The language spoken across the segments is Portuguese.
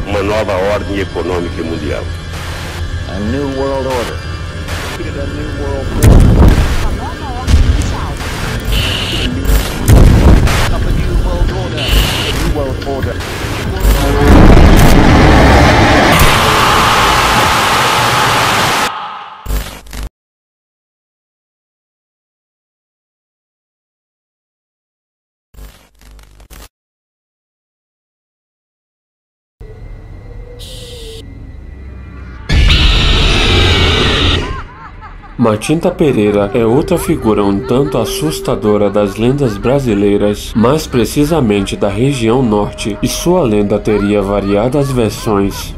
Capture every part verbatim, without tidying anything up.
uma nova ordem econômica mundial. A new world order. A new world order. Uma nova ordem mundial. Of a new world order. A new world order. Matinta Pereira é outra figura um tanto assustadora das lendas brasileiras, mais precisamente da região norte, e sua lenda teria variadas versões.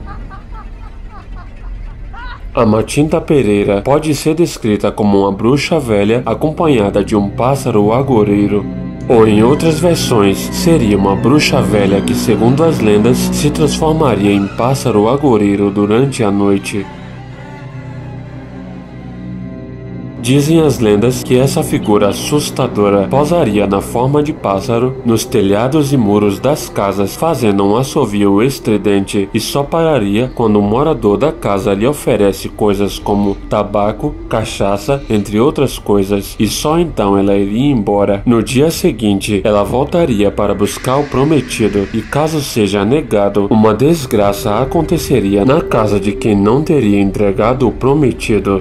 A Matinta Pereira pode ser descrita como uma bruxa velha acompanhada de um pássaro agoureiro. Ou em outras versões, seria uma bruxa velha que, segundo as lendas, se transformaria em pássaro agoureiro durante a noite. Dizem as lendas que essa figura assustadora posaria na forma de pássaro nos telhados e muros das casas, fazendo um assovio estridente, e só pararia quando o morador da casa lhe oferece coisas como tabaco, cachaça, entre outras coisas, e só então ela iria embora. No dia seguinte, ela voltaria para buscar o prometido, e caso seja negado, uma desgraça aconteceria na casa de quem não teria entregado o prometido.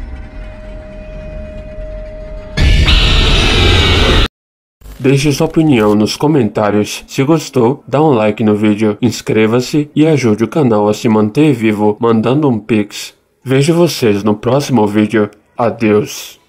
Deixe sua opinião nos comentários. Se gostou, dá um like no vídeo, inscreva-se e ajude o canal a se manter vivo mandando um pix. Vejo vocês no próximo vídeo. Adeus.